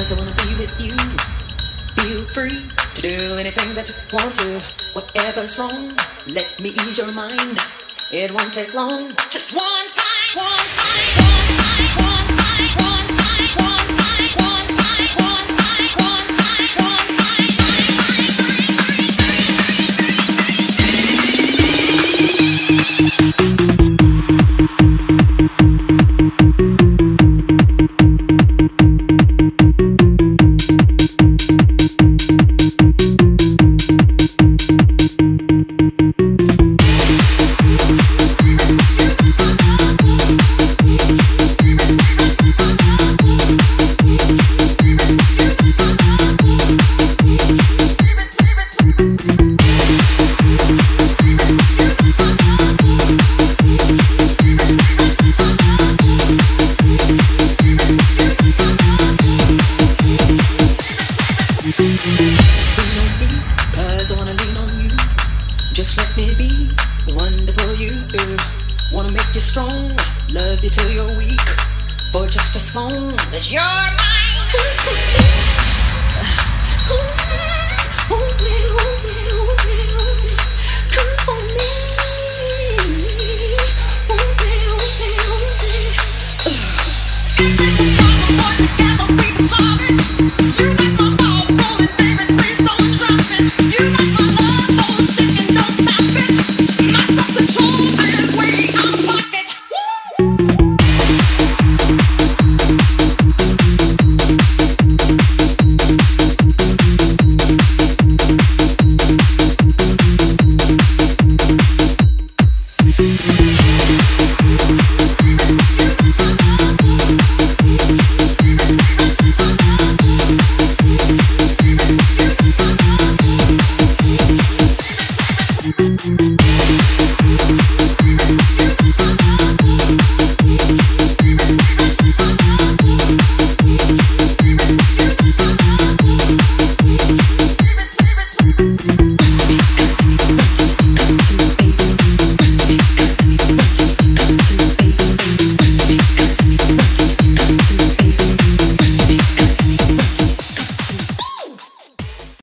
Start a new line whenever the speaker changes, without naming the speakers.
'cause I wanna be with you. Feel free to do anything that you want to. Whatever's wrong, let me ease your mind. It won't take long. Just one time, one time, one time, one time, one time, one time, one time, one time, one time, one time. Love you till you're weak, for just as long as you're mine.